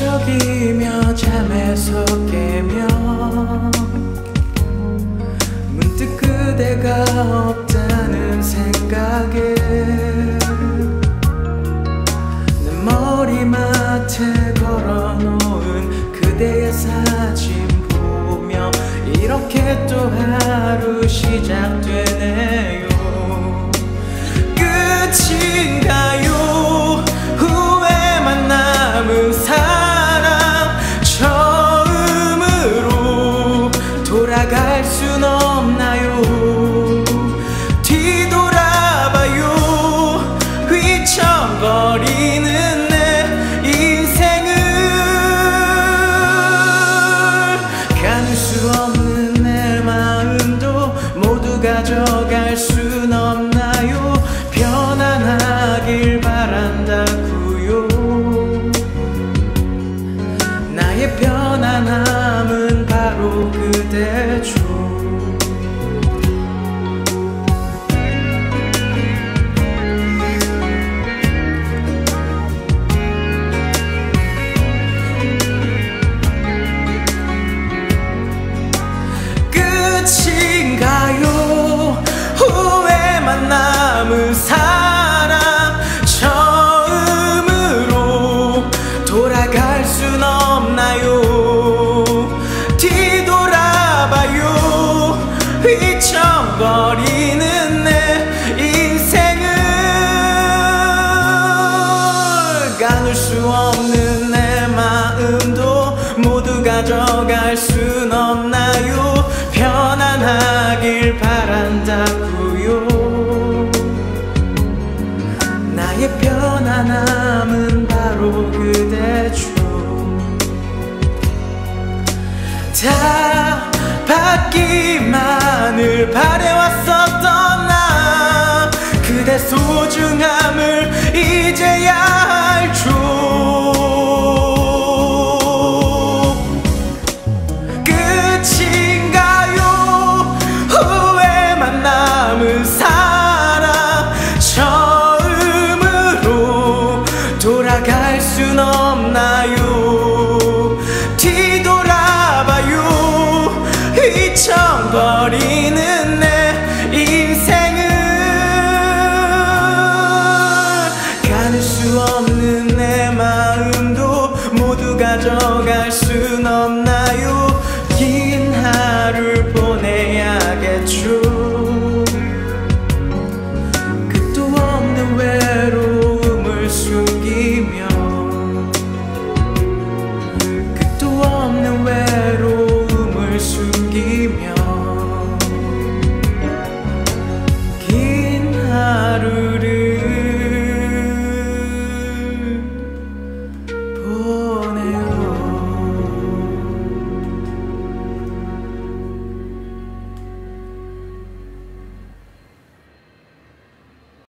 뒤척이며 잠에서 깨면 문득 그대가 없다는 생각에 내 머리맡에 걸어놓은 그대의 사진 보며 이렇게 또 하루 시작되네요. 끝인가요? 후회만 남은 사랑 처음으로 돌아갈 순 없나요? 뒤돌아봐요. 휘청거리는 내 인생을 가눌 수 없는 내 마음도 모두 가져갈 순 없나요? 편안하길 바란다구요. 나의 편안함은 바로 그대죠. 끝인가요? 후회만 남은 사랑 처음으로 돌아갈 순 없나요? 뒤돌아봐요. 휘청거리는 내 인생을 가눌 수 없는 내 마음도 모두 가져갈 순 없나요? 편안하길 바란다구요. 나의 편안함은 바로 그대죠. 다 받기만을 바래왔었던 나 그대 소중함을 이제야 알죠. 끝인가요? 후회만 남은 사랑 처음으로 돌아갈 순 없나요? 뒤돌아봐요. 휘청거리는 내 인생을 가눌 수 없는 내 마음도 모두 가져갈 순 없나요? 긴 하루를 보내야겠죠. 끝도 없는 외로움을 숨기며 끝도 없는 외로움을 숨기며 긴 하루를 보내야겠죠.